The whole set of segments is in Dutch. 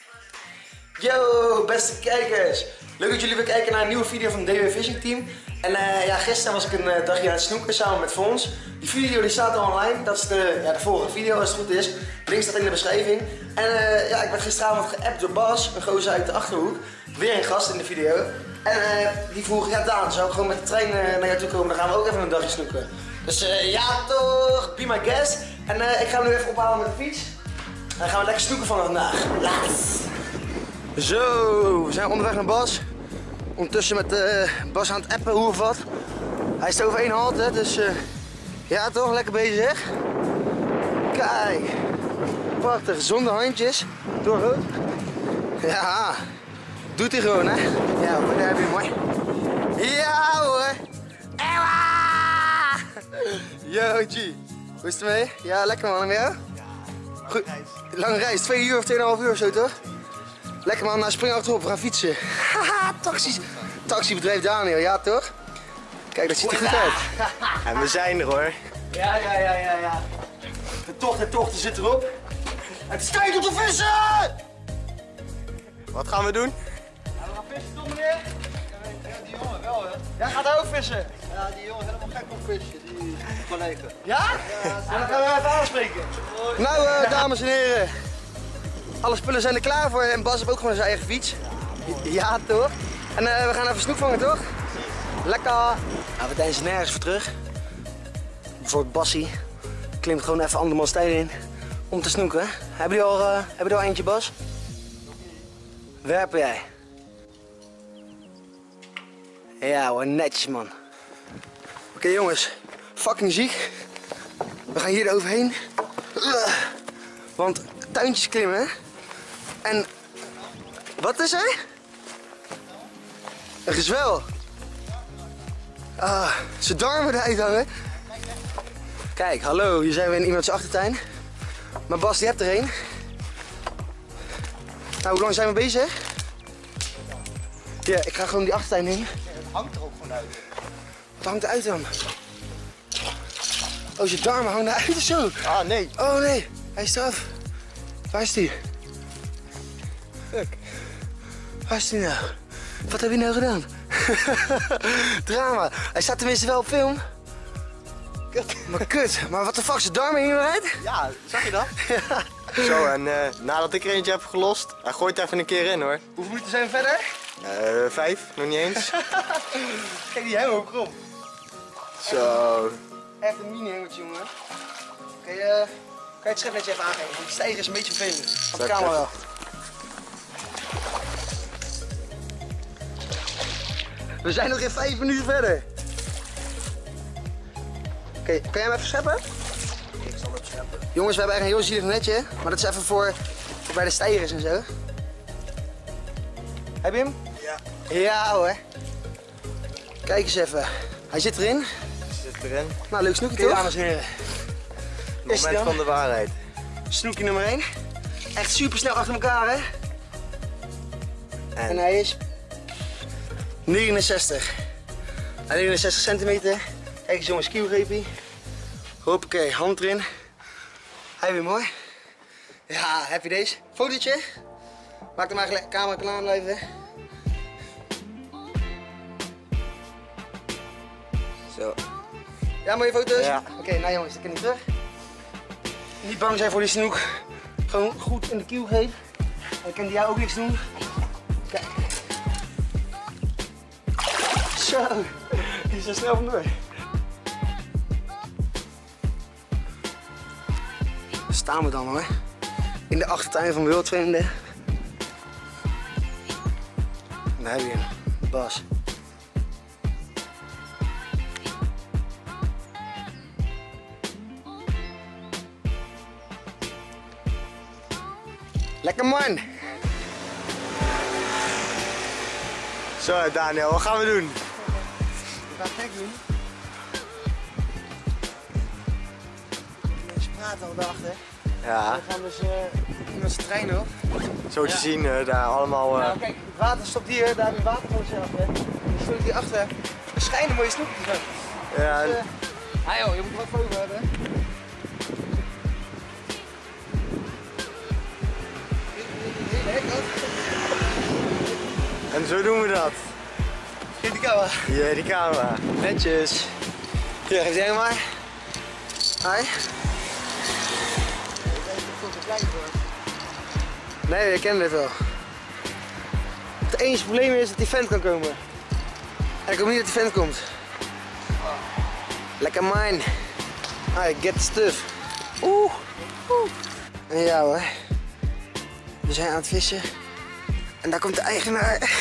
Yo, beste kijkers! Leuk dat jullie weer kijken naar een nieuwe video van DW Fishing Team. En ja, gisteren was ik een dagje aan het snoeken samen met Fons. Die video die staat al online, dat is de vorige video als het goed is. Link staat in de beschrijving. En ja, ik werd gisteravond geappt door Bas, een gozer uit de Achterhoek. Weer een gast in de video. En die vroeg, ja Daan, zou ik gewoon met de trein naar jou toe komen, dan gaan we ook even een dagje snoeken. Dus ja toch, be my guest. En ik ga hem nu even ophalen met de fiets. En dan gaan we lekker snoeken vandaag. Laat! Zo, we zijn onderweg naar Bas. Ondertussen met Bas aan het appen, hoe of wat. Hij is over één halte, dus ja toch, lekker bezig. Kijk, prachtig, zonder handjes, door rood. Ja, doet hij gewoon hè. Ja hoor, daar heb je hem mooi. Ja hoor. Ewa! Yo G, hoe is het ermee? Ja, lekker man, en met jou? Goed, lange reis, 2 uur of 2,5 uur of zo toch? Lekker man, nou spring achterop, we gaan fietsen. Haha, taxibedrijf Daniel, ja toch? Kijk, dat ziet er goed uit. En we zijn er hoor. Ja. De tocht zit erop. Het is tijd om te vissen! Wat gaan we doen? Ja, we gaan vissen toch meneer? Ja, die jongen wel hè. Jij gaat ook vissen? Ja, die jongen is helemaal gek op vissen, die collega. Ja? Ja, dan gaan we even aanspreken. Nou dames en heren. Alle spullen zijn er klaar voor en Bas heeft ook gewoon zijn eigen fiets. Ja toch? En we gaan even snoek vangen toch? Lekker! Nou, we deinzen nergens voor terug. Bijvoorbeeld Bassie klimt gewoon even andermans stijl in om te snoeken. Heb je al eentje Bas? Werpen jij? Ja hoor, netjes man. Oké, jongens, fucking ziek. We gaan hier eroverheen. Want tuintjes klimmen. En wat is er? Een gezwel. Ah, zijn darmen eruit hangen. Kijk, hallo, hier zijn we in iemands achtertuin. Maar Bas die hebt er een. Nou, hoe lang zijn we bezig? Ja, ik ga gewoon die achtertuin in. Het hangt er ook gewoon uit. Wat hangt eruit dan? Oh, zijn darmen hangen eruit of zo. Ah, nee. Oh nee, hij is eraf. Waar is die? Fuck. Waar is die nou? Wat heb je nou gedaan? Drama. Hij staat tenminste wel op film. Kut. Maar kut. Maar wat de fuck, zijn darmen hingen eruit? Ja, zag je dat? Ja. Zo, en nadat ik er eentje heb gelost, hij gooit even een keer in hoor. Hoeveel minuten zijn we verder? 5, nog niet eens. Kijk die helemaal krom. Zo. Echt een mini-hengeltje, jongen. Kan je het schepnetje even aangeven? Want die stijger is een beetje vervelend. Van de camera wel. We zijn nog in 5 minuten verder. Oké, kan jij hem even scheppen? Ik zal het scheppen. Jongens, we hebben eigenlijk een heel zielig netje. Maar dat is even voor bij de stijgers en zo. Heb je hem? Ja. Ja hoor. Kijk eens even. Hij zit erin. Zit erin. Nou, leuk snoekje Oké, toch? Dames en heren. Is Moment van de waarheid. Snoekje nummer 1. Echt super snel achter elkaar hè. En En hij is 69. 69 centimeter. Kijk eens jongens, kielgreepie. Hoppakee, hand erin. Hij weer mooi. Ja, heb je deze? Fotootje. Maak hem maar gelijk camera klaar blijven. Zo. Ja, mooie foto's? Ja. Oké, nou jongens, dan kan hij terug. Niet bang zijn voor die snoek. Gewoon goed in de kielgreep. Dan kan die jou ook niks doen. Kijk. Zo, die is er snel vandoor. Daar staan we dan hoor. In de achtertuin van Wildvreemden. En daar heb je hem, Bas. Lekker man! zo Daniel, wat gaan we doen? We gaan gek doen. Mensen praten al daarachter. Ja, We gaan dus iemand zijn trein op. zo te zien daar allemaal. Nou kijk, het water stopt hier, daar heb je watervoortje achter. Dan stond hier achter. Er schijnen mooie snoepjes van. Ja, Dus, joh, je moet er wat voor over hebben. Hele hek af. En zo doen we dat. Geef die camera. Ja, die camera. Netjes. Hier, geef die hem maar. Hoi. Nee, ik ken dit wel. Het enige probleem is dat die vent kan komen. En ik hoop niet dat die vent komt. Lekker mine. I get the stuff. Oeh. En ja hoor. We zijn aan het vissen. En daar komt de eigenaar.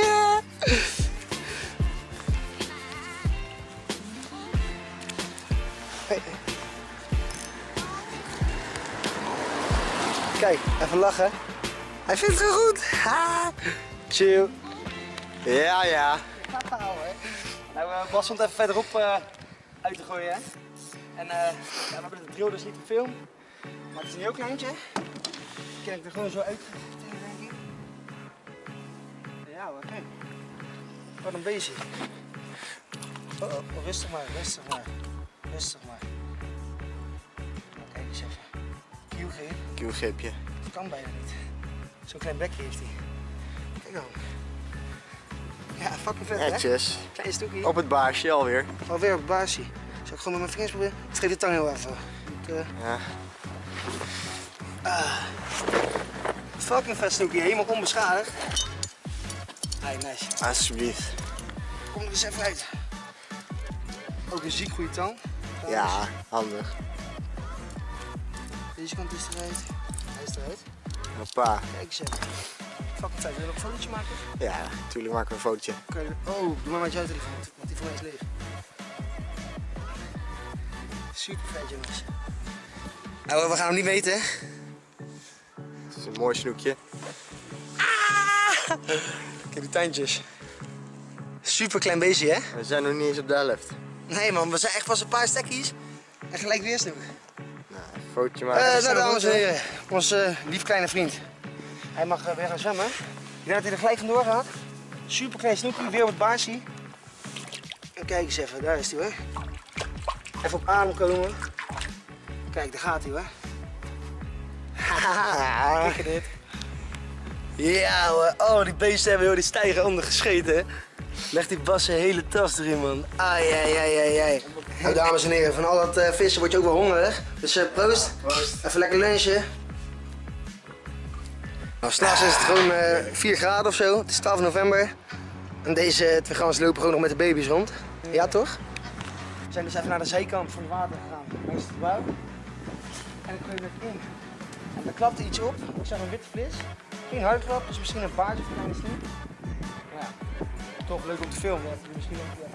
Hey. Kijk, even lachen. Hij vindt het gewoon goed. Ha. Chill. Ja, ja. Nou, Bas stond even verderop uit te gooien. Hè? En ja, we hebben de drill dus niet gefilmd. Maar het is een heel kleintje. Kan ik er gewoon zo uit denk ik. Ja hoor, kijk. Wat een beestje. Oh, rustig maar, rustig maar. Rustig maar. Nou, kijk eens even. Q-greep. Q-gripje. Dat kan bijna niet. Zo'n klein bekje heeft hij. Kijk nou. Ja, fucking vet hè? Netjes. Klein stukje. Op het baarsje alweer. Alweer op het baasje. Zal ik gewoon met mijn vingers proberen? Ik streep de tang heel even. Ja. Fucking vet stukje, helemaal onbeschadigd. Hey, nice. Alsjeblieft. Kom er eens even uit. Ook een ziek goede tang. Ja, handig. Deze kant is eruit. Hij is eruit. Hoppa. Kijk eens even. Fucking vet. Wil je nog een fotootje maken? Ja, natuurlijk maken we een fotootje. Oh, doe maar met jouw telefoon, want die van mij is leeg. Super vet jongens. Nou, we gaan hem niet meten. Het is een mooi snoekje. Kijk die tandjes. Super klein beestje hè? We zijn nog niet eens op de helft. Nee man, we zijn echt pas een paar stekkies. En gelijk weer snoek. Nou, even een fotootje maken. Nou dames en heren, onze lief kleine vriend. Hij mag weer gaan zwemmen. Ik denk dat hij er gelijk vandoor gaat. Super klein snoekje, weer op het baasje. En kijk eens even, daar is hij hoor. Even op adem komen. Kijk, daar gaat hij hoor. Haha, kijk dit. Ja hoor, oh die beesten hebben die stijger ondergescheten. Leg die Bas zijn hele tas erin man. Ai, ai, ai, ai, ai. Nou dames en heren, van al dat vissen word je ook wel hongerig. Dus proost. Even lekker lunchen. Nou, s'nachts is het gewoon 4 graden of zo. Het is 12 november. En deze twee gans lopen gewoon nog met de baby's rond. Ja toch? We zijn dus even naar de zijkant van het water gegaan. Langs het gebouw. En dan kun je er in. En er klapte iets op. Ik zag een witte vis. Geen hardklap, dus misschien een baardje of een kleine snoep. Ja, toch leuk om te filmen. Dat je misschien ook even.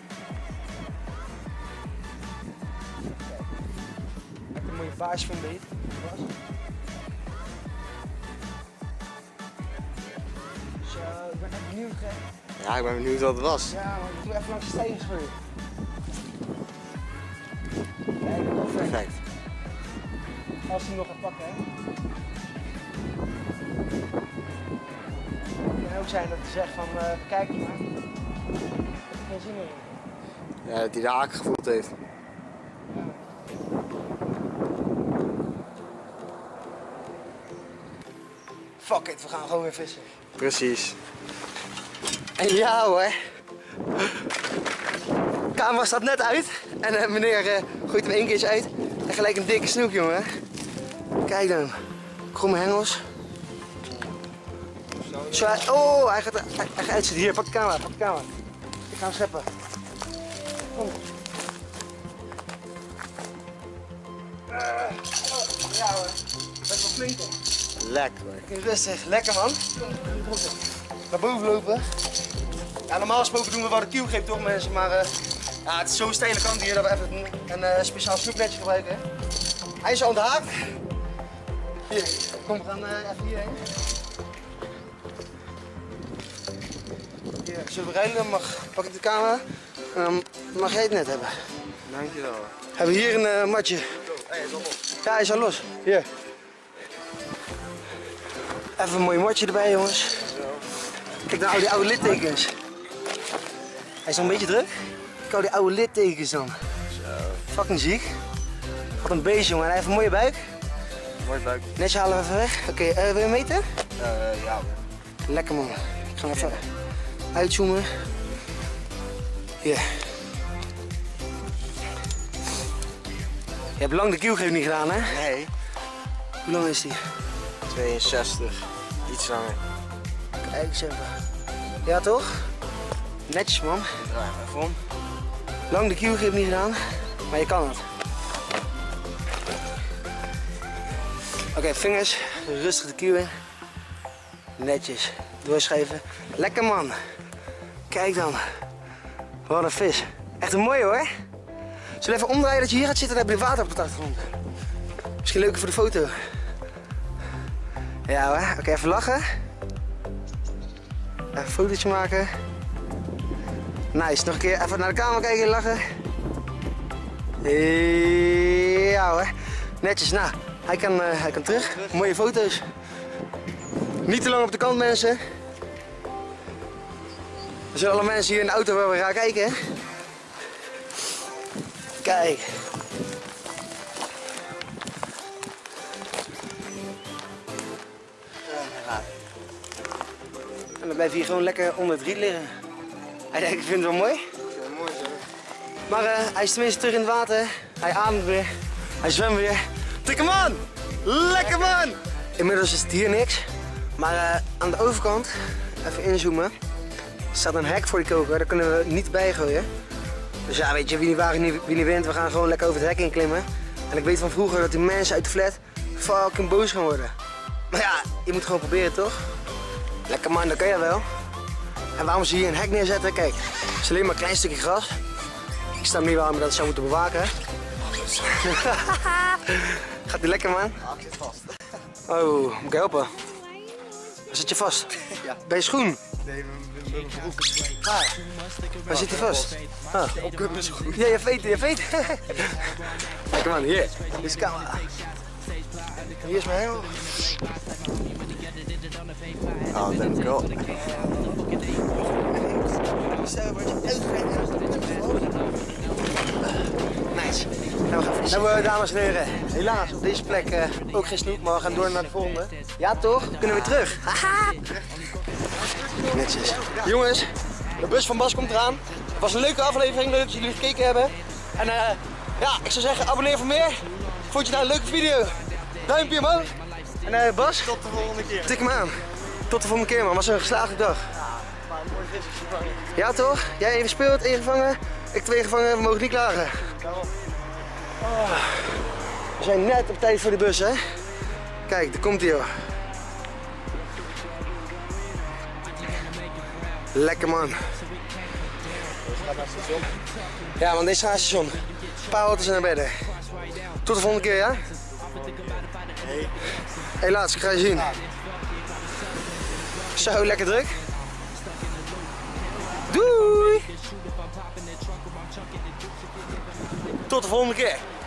Kijk, een mooie baasje van beet. Zo, ik ben echt benieuwd. Hè? Ja, ik ben benieuwd wat het was. Ja, maar ik doe even langs de stijgers voor je. Kijk, perfect. Perfect. Als hij nog gaat pakken, hè. Het kan ook zijn dat hij zegt van, kijk maar. Ik heb geen zin meer in. Ja, dat hij de haak gevoeld heeft. Fuck it, we gaan gewoon weer vissen. Precies. En ja hoor. De camera staat net uit. En meneer gooit hem 1 keertje uit. En gelijk een dikke snoek jongen. Kijk dan. Kromme hengels. Zo, oh, hij gaat uitzitten. Hier, pak de camera, pak de camera. Ik ga hem scheppen. Kom. Ja hoor. Best wel flink hoor. Lekker. Kijk, rustig. Lekker man. Naar boven lopen. Ja, normaal gesproken doen we wel de Q-greep toch mensen, maar ja, het is zo'n steile kant hier dat we even een speciaal snoepnetje gebruiken. Hij is al onthaakt. Hier, kom, we gaan even hierheen. Hier, zullen we rijden? Dan pak ik de camera en dan mag jij het net hebben. Dankjewel. Hebben we hier een matje. Hij is al los. Ja, hij is al los. Hier. Even een mooi matje erbij jongens. Kijk nou, die oude littekens. Hij is nog een beetje druk. Kijk al die oude littekens dan. Fucking ziek. Wat een beest jongen. En hij heeft een mooie buik. Mooi buik. Netje halen we even weg. Oké, wil je meten? Ja. Lekker man. Ik ga even uitzoomen. Hier. Je hebt lang de Q-greep niet gedaan, hè? Nee. Hoe lang is die? 62. Iets langer. Kijk eens even. Ja, toch? Netjes, man. Draai hem even om. Lang de Q-greep niet gedaan, maar je kan het. Oké, vingers, rustig de Q in. Netjes, doorschuiven. Lekker, man. Kijk dan. Wat een vis. Echt een mooie, hoor. Zullen we even omdraaien dat je hier gaat zitten en dan heb je water op de achtergrond. Misschien leuker voor de foto. Ja hoor, oké, even lachen. Even een fotootje maken. Nice, nog een keer even naar de camera kijken en lachen. Ja hoor, netjes. Nou, hij kan terug. Mooie foto's. Niet te lang op de kant, mensen. Er zijn alle mensen hier in de auto waar we gaan kijken. Kijk. En dan blijf je hier gewoon lekker onder het riet liggen. Hij denkt, ik vind het wel mooi. Mooi zo. Maar hij is tenminste terug in het water. Hij ademt weer. Hij zwemt weer. Tik hem aan! Lekker, man! Inmiddels is het hier niks. Maar aan de overkant, even inzoomen, staat een hek voor die koker. Daar kunnen we niet bij gooien. Dus ja, weet je, wie niet waagt, wie niet wint. We gaan gewoon lekker over het hek in klimmen. En ik weet van vroeger dat die mensen uit de flat fucking boos gaan worden. Maar ja, je moet gewoon proberen, toch? Lekker, man, dat kan je wel. En waarom ze hier een hek neerzetten? Kijk, het is alleen maar een klein stukje gras. Ik snap niet waarom je dat zou moeten bewaken. Gaat die lekker, man? Ah, ik zit vast. Oh, moet ik helpen? Waar zit je vast? Ja. Bij je schoen? Nee, mijn broek is Waar zit je vast? Ah. op mijn schoen. Ja, je weet. Lekker, man, hier. Dit is de camera. Hier is mijn hengel. Oh, dat heb ik wel. Nice. Nou, dames en heren, helaas op deze plek ook geen snoep, maar we gaan door naar de volgende. Ja toch? Kunnen we weer terug? Haha. Netjes. Jongens, de bus van Bas komt eraan. Het was een leuke aflevering, leuk dat jullie gekeken hebben. En ja, ik zou zeggen, abonneer voor meer. Vond je nou een leuke video? Duimpje, man. En Bas? Tot de volgende keer. Tik hem aan. Tot de volgende keer, man. Was een geslaagde dag. Maar een mooi visje gevangen. Ja toch? Jij 1 gespeeld, 1 gevangen. Ik 2 gevangen, we mogen niet klagen. Oh. We zijn net op tijd voor de bus, hè? Kijk, daar komt hij, joh. Lekker, man. Ja, man, deze gaat naar het station. Een paar auto's naar beneden. Tot de volgende keer, ja? Hey, laatst, ik ga je zien. Zo, lekker druk. Doei! Tot de volgende keer.